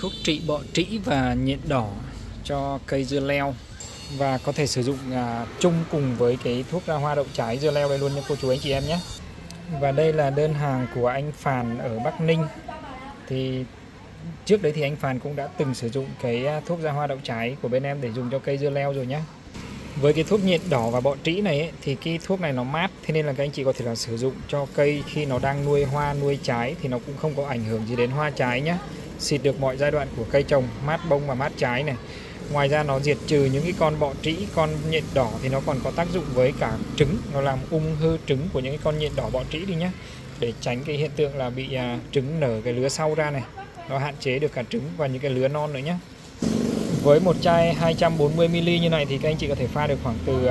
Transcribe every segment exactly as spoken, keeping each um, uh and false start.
thuốc trị bọ trĩ và nhện đỏ cho cây dưa leo, và có thể sử dụng à, chung cùng với cái thuốc ra hoa đậu trái dưa leo đây luôn nha cô chú anh chị em nhé. Và đây là đơn hàng của anh Phàn ở Bắc Ninh. Thì trước đấy thì anh Phàn cũng đã từng sử dụng cái thuốc ra hoa đậu trái của bên em để dùng cho cây dưa leo rồi nhé. Với cái thuốc nhện đỏ và bọ trĩ này ấy, thì cái thuốc này nó mát, thế nên là các anh chị có thể là sử dụng cho cây khi nó đang nuôi hoa nuôi trái thì nó cũng không có ảnh hưởng gì đến hoa trái nhé. Xịt được mọi giai đoạn của cây trồng, mát bông và mát trái này. Ngoài ra nó diệt trừ những cái con bọ trĩ, con nhện đỏ thì nó còn có tác dụng với cả trứng, nó làm ung hư trứng của những cái con nhện đỏ bọ trĩ đi nhé, để tránh cái hiện tượng là bị à, trứng nở cái lứa sau ra này. Nó hạn chế được cả trứng và những cái lứa non nữa nhé. Với một chai hai trăm bốn mươi mi li lít như này thì các anh chị có thể pha được khoảng từ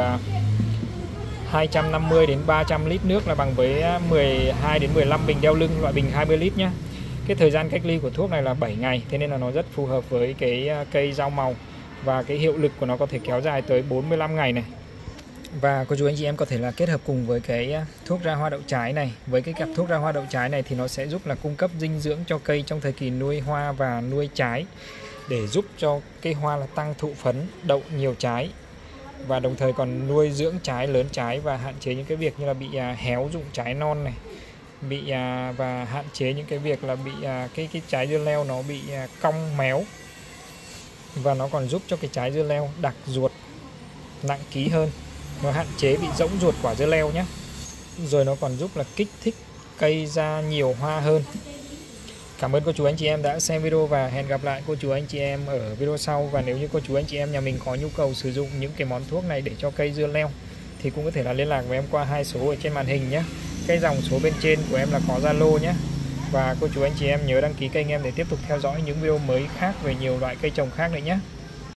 hai trăm năm mươi đến ba trăm lít nước, là bằng với mười hai đến mười lăm bình đeo lưng loại bình hai mươi lít nhé. Cái thời gian cách ly của thuốc này là bảy ngày, thế nên là nó rất phù hợp với cái cây rau màu, và cái hiệu lực của nó có thể kéo dài tới bốn mươi lăm ngày này. Và cô chú anh chị em có thể là kết hợp cùng với cái thuốc ra hoa đậu trái này. Với cái cặp thuốc ra hoa đậu trái này thì nó sẽ giúp là cung cấp dinh dưỡng cho cây trong thời kỳ nuôi hoa và nuôi trái, để giúp cho cây hoa là tăng thụ phấn, đậu nhiều trái, và đồng thời còn nuôi dưỡng trái, lớn trái, và hạn chế những cái việc như là bị à, héo rụng trái non này, bị à, và hạn chế những cái việc là bị à, cái cái trái dưa leo nó bị à, cong méo. Và nó còn giúp cho cái trái dưa leo đặc ruột, nặng ký hơn, nó hạn chế bị rỗng ruột quả dưa leo nhé. Rồi nó còn giúp là kích thích cây ra nhiều hoa hơn. Cảm ơn cô chú anh chị em đã xem video, và hẹn gặp lại cô chú anh chị em ở video sau. Và nếu như cô chú anh chị em nhà mình có nhu cầu sử dụng những cái món thuốc này để cho cây dưa leo thì cũng có thể là liên lạc với em qua hai số ở trên màn hình nhé. Cái dòng số bên trên của em là có Zalo nhé. Và cô chú anh chị em nhớ đăng ký kênh em để tiếp tục theo dõi những video mới khác về nhiều loại cây trồng khác nữa nhé.